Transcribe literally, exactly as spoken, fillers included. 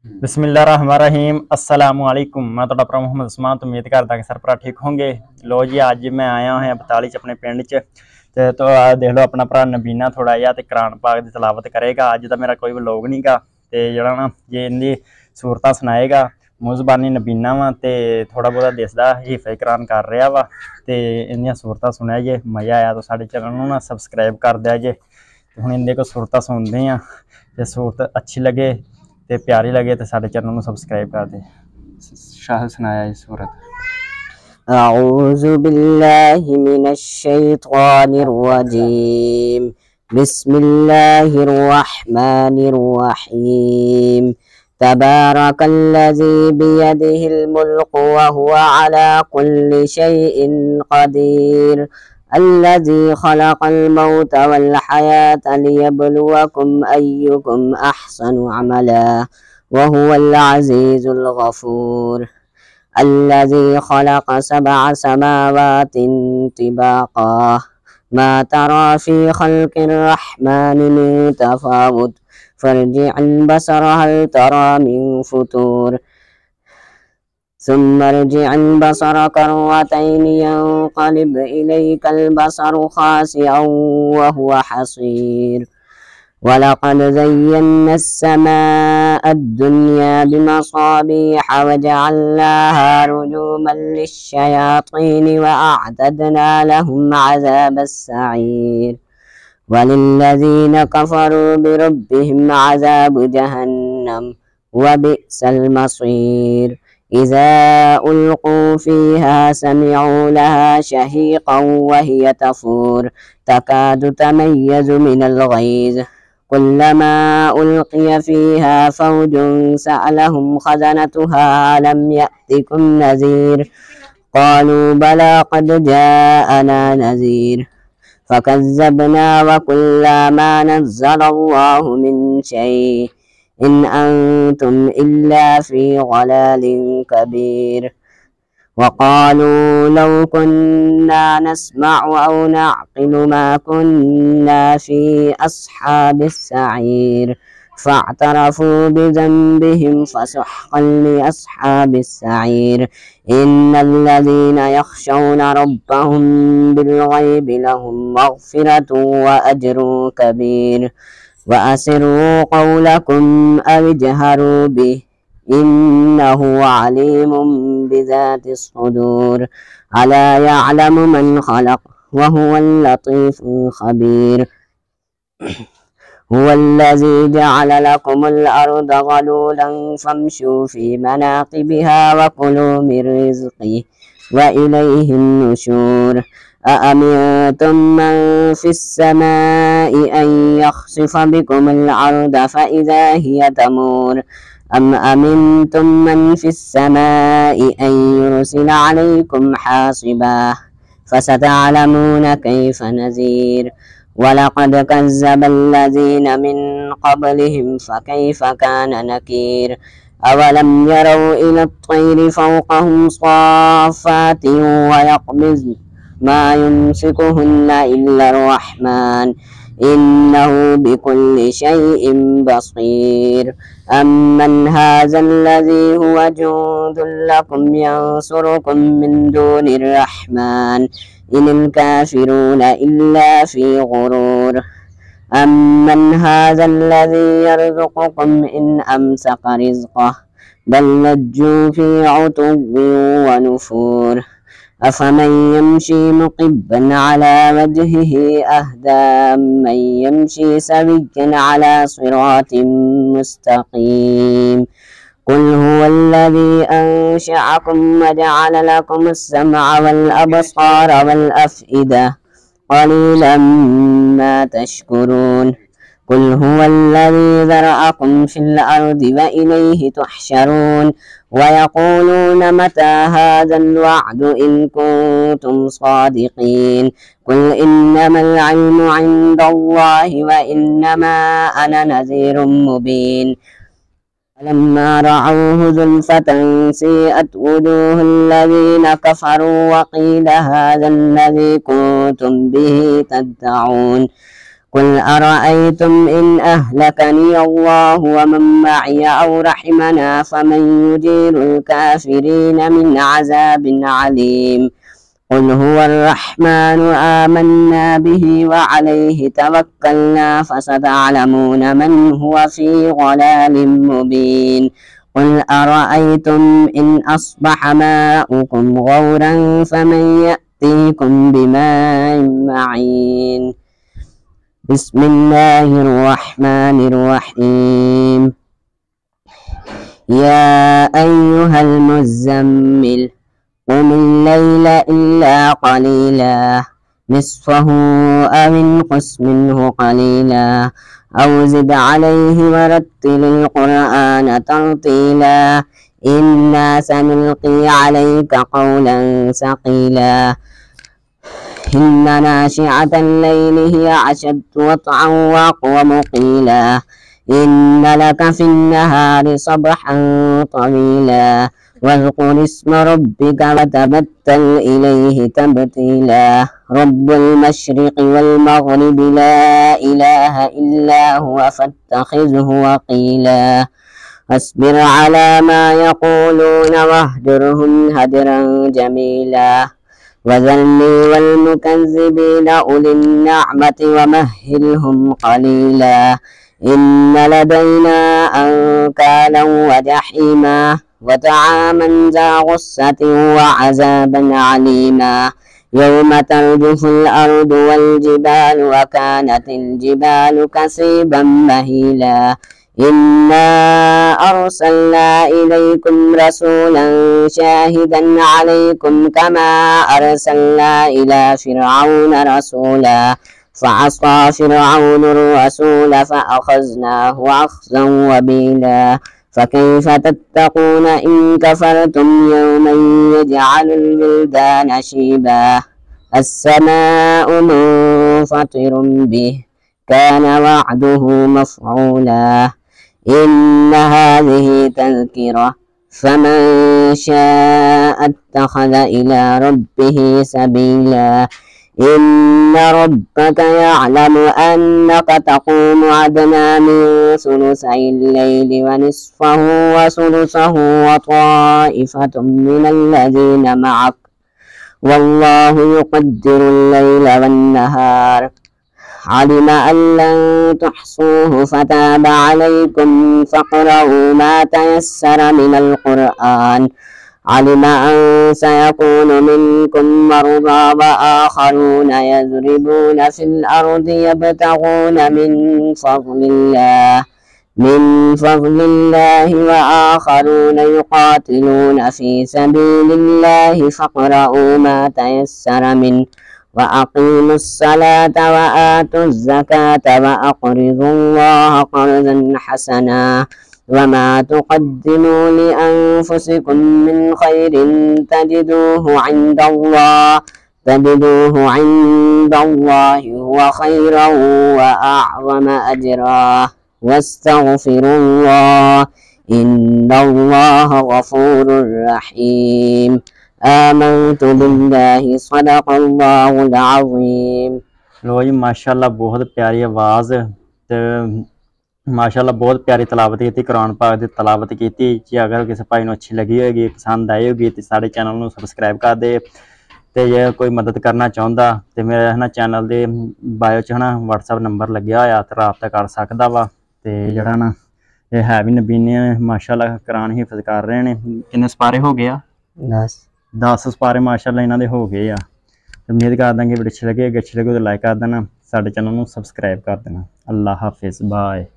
बिस्मिल्लाहिर्रहमानिर्रहीम अस्सलाम वालेकुम। मैं तुहाडा भरा मुहम्मद उस्मान। तो उम्मीद करदा कि सर भरा ठीक होंगे। लो जी, अज मैं आया होया बताली च अपने पिंड च ते तो आ देख लो अपना भरा नबीना थोड़ा जिहा ते कुरान पाक दी तलावत करेगा। अज दा मेरा कोई व्लॉग नहीं गा ते जेहड़ा ना जे इंदी सूरतां सुनाएगा। मुज़बानी नबीना वा ते थोड़ा बहुता दिसदा हिफज़ कुरान कर रहा वा ते इंदियां सूरतां सुनिया जे मज़ा आया तो साडे चैनल नूं ना सबसक्राइब कर दिया जे। हुण इंदे कोल सूरतां सुनदे आं ते सूरत अच्छी लगे ते प्यारी लगे तो साडे चैनल नूं सबसक्राइब कर दे। शाह सुनाया ये सूरत। अऊज़ु बिल्लाहि मिनश शैतानिर रजीम। बिस्मिल्लाहिर रहमानिर रहीम। तबारकल्लज़ी बियदिहिल मुल्कु व हुवा अला कुल्लि शैइन क़दीर। अल्लज़ी खलक़ल मौत वल हयात लियब्लुवकुम अय्युकुम अहसनु अमला व हुवल अज़ीज़ुल गफ़ूर। अल्लज़ी खलक़ सबअ समावातिन तिबाक़ा मा तरा फ़ी ख़ल्क़िर रहमानि मिन तफ़ावुत फ़र्जि'ल बसर हल तरा मिन फ़ुतूर सुम्मा अर्जि'ल बसर कररतैनि यंक़लिब इलैकल बसरु ख़ासिअन व हुवा हसीर। वलक़द ज़य्यन्ना अस्समाअ अद्दुन्या बिमसाबीह वजअलनाहा रुजूमन लिश्शयातीन वअअतदना लहुम अज़ाबस्सईर। वलिल्लज़ीन कफ़रू बिरब्बिहिम अज़ाबु जहन्नम वबिअसल मसीर। इज़ा उल्क़ू फ़ीहा समिअू लहा शहीक़न वहिय तफ़ूर तकादु तमय्यज़ु मिनल ग़ैज़। कुल्लमा उल्क़िय फ़ीहा फ़ौजुन सअलहुम ख़ज़नतुहा अलम यअतिकुम नज़ीर क़ालू बला क़द जाअना नज़ीर फ़कज़्ज़बना वक़ुल्ना मा नज़्ज़लल्लाहु मिन शै' इन अंतुम इल्ला फ़ी ज़लालिन कबीर। वक़ालू लौ कुन्ना नस्मअु औ नअक़िलु मा कुन्ना फ़ी अस्हाबिस सईर फ़अतरफ़ू बिज़ंबिहिम फ़सुह्क़न लिअस्हाबिस सईर। इन्नल्लज़ीना यख़शौना रब्बहुम बिल्ग़ैबि लहुम मग़फ़िरतुन व अज्रुन कबीर। वअसिर्रू क़ौलकुम अव इजहरू बिहि इन्नहु अलीमुम बिज़ातिस सुदूर। अला यअलमु मन ख़लक़ व हुवल लतीफ़ुल ख़बीर। हुवल्लज़ी जअल लकुमुल अर्द ज़लूलन फ़म्शू फ़ी मनाकिबिहा व कुलू मिन रिज़्क़िही व इलैहिन नुशूर। अअमिनतुम मन फ़िस समाइ अन यख़सिफ़ बिकुमुल अर्द फ़इज़ा हिय तमूर अम अमिनतुम मन फ़िस समाइ अन युरसिल अलैकुम हासिबा फ़सतअलमून कैफ़ नज़ीर। वलक़द कज़्ज़बल्लज़ीन मिन क़ब्लिहिम फ़कैफ़ कान नकीर। अवलम यरौ इलत्तैरि फ़ौक़हुम साफ़्फ़ातिन वयक़बिज़न मा युमसिकुहुन्ना इल्लर रहमान इन्नहु बिकुल्लि शैइन बसीर। अम्मन हाज़ल्लज़ी हुवा जुन्दुन लकुम यंसुरुकुम मिन दूनिर रहमान इनिल काफ़िरूना इल्ला फ़ी ग़ुरूर। अम्मन हाज़ल्लज़ी यर्ज़ुक़ुकुम इन अमसक रिज़्क़ह बल लज्जू फ़ी उतुव्विन व नुफ़ूर। अफ़मन यमशी मुक़िब्बन अला वजहिही अहदा अम्मन यमशी सविय्यन अला सिरातिन मुस्तक़ीम। कुल हुवल्लज़ी अंशअकुम व जअल लकुमुस समअ वल अबसार वल अफ़इदा क़लीलन मा तशकुरून। कुल हुवल्लज़ी ज़रअकुम फ़िल अर्दि व इलैहि तुहशरून। वयक़ूलून मता हाज़ल वअदु इन कुन्तुम सादिक़ीन। कुल इन्नमल इल्मु इंदल्लाहि व इन्नमा अना नज़ीरुम मुबीन। फलम्मा रअवहु ज़ुल्फ़तन सीअत वुजूहुल्लज़ीन कफ़रू वक़ील हाज़ा अल्लज़ी कुन्तुम बिही तद्दऊन। قل أرأيتم إن أهلكني الله ومن معي أو رحمنا فمن يجير الكافرين من عذاب عليم قل هو الرحمن آمنا به وعليه توكلنا فستعلمون من هو في ضلال مبين قل أرأيتم إن أصبح ماؤكم غورا فمن يأتيكم بماء معين بسم الله الرحمن الرحيم يا أيها المزمل قم الليل إلا قليلا نصفه أو انقص منه قليلا أو زد عليه ورتل القرآن ترتيلا إنا سنلقي عليك قولا ثقيلا إن ناشئة الليل هي أشد وطئا وأقوم قيلا إن لك في النهار صبحا طويلا واذكر اسم ربك وتبتل إليه تبتيلا رب المشرق والمغرب لا إله إلا هو فاتخذه وقيلا اصبر على ما يقولون واهجرهم هجرا جميلا وذرني والمكذبين أولي النعمة ومهلهم قليلا إن لدينا أنكالا وجحيما وطعاما ذا غصة وعذابا عليما يوم ترجف الأرض والجبال وكانت الجبال كثيبا مهيلا إنا أرسلنا إليكم رسولا شاهدا عليكم كما أرسلنا إلى فرعون رسولا فعصى فرعون الرسول فأخذناه أخذا وبيلا فكيف تتقون إن كفرتم يوما يجعل الولدان شيبا السماء منفطر به كان وعده مفعولا إن هذه تذكرة فمن شاء اتخذ إلى ربه سبيلا إن ربك يعلم أنك تقوم أدنى من ثلثي الليل ونصفه وثلثه وطائفة من الذين معك والله يقدر الليل والنهار علم أن لن تحصوه فتاب عليكم فاقرؤوا ما تيسر من القرآن علم أن سيكون منكم مرضى وآخرون يضربون في الأرض يبتغون من فضل الله من فضل الله وآخرون يقاتلون في سبيل الله فاقرؤوا ما تيسر منه وأقيموا الصلاة وآتوا الزكاة وأقرضوا الله قرضا حسنا وما تقدموا لأنفسكم من خير تجدوه عند الله تجدوه عند الله هو خيرا وأعظم أجرا واستغفروا الله إن الله غفور رحيم آمنت بالله صدق الله العظيم लो जी माशाल्लाह बहुत प्यारी आवाज़ ते माशाल्लाह बहुत प्यारी तलावत की कुरान पाक की तलावत की। जी अगर किसी भाई को अच्छी लगी होगी पसंद आई होगी तो साढ़े चैनल को सबसक्राइब कर दे। तो जे कोई मदद करना चाहता तो मेरे है ना चैनल के बायो च है ना व्हाट्सएप नंबर लगे होया तो राबता कर सकता वा। तो जरा ना ये है भी नबीने माशाल्लाह कुरान हिफज कर रहे हैं। कितने सपारे हो गया? दस दस सपारे माशाल्लाह इन्हों के हो गए आ। उम्मीद कर देंगे वीडियो अच्छी लगे अच्छी लगे तो लाइक कर देना, साढ़े चैनल को सबसक्राइब कर देना। अल्लाह हाफिज़, बाय।